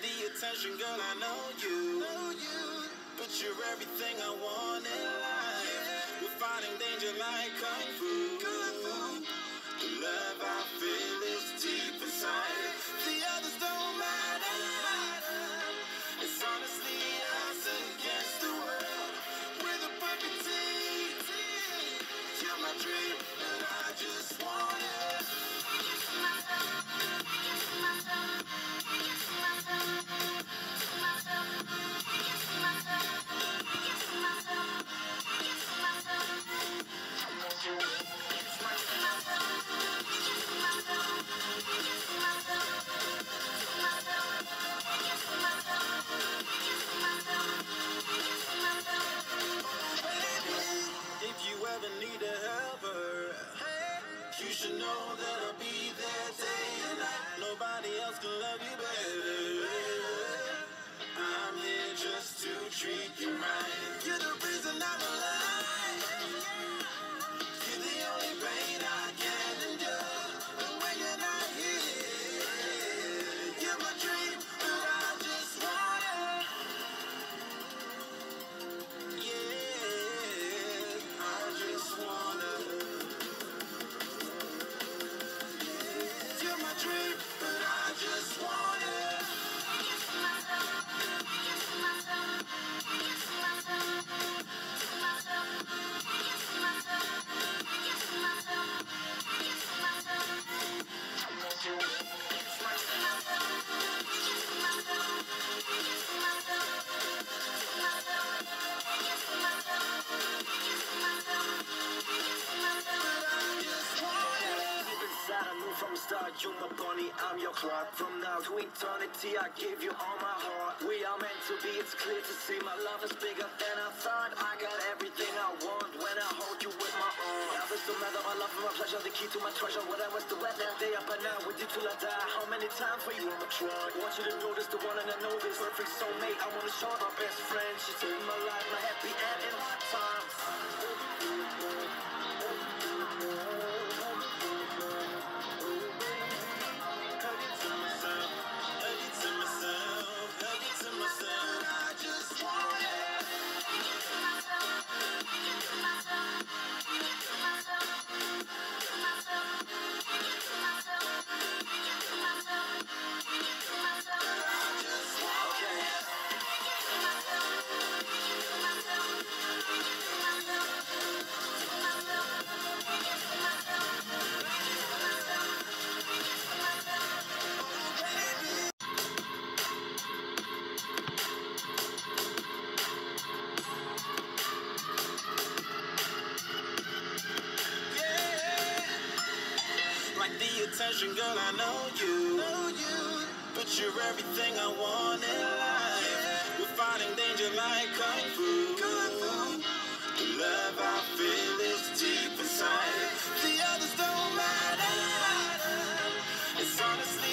the attention, girl, I know you. But you're everything I want in life. We're fighting danger like kung fu. The love I feel is deep inside. The others don't matter. It's honestly us against the world. We're the perfect team. You're my dream, and I just want it. If you ever need a helper, you should know that I'll be there day and night. Nobody else can love you better. I'm here just to treat you right. You're the reason I'm alive. You're the only pain I can endure. And when you're not here, you're my dream, but I just want it. Yeah, I just wanna. You're my dream, but I just want it. I knew from the start, you're my bunny, I'm your Clark. From now to eternity, I give you all my heart. We are meant to be, it's clear to see. My love is bigger than I thought. I got everything I want when I hold you with my arm. Now this don't matter, my love and my pleasure, the key to my treasure. What I was the weather, day up and now with you till I die. How many times for you I'ma try? Want you to know this, the one and I know this. Perfect soulmate, I wanna show my best friend. She saved my life, my happy end in hard times. Like the attention, girl, I know you. But you're everything I want in life. We're fighting danger like kung fu. The love I feel is deep inside. The others don't matter. It's honestly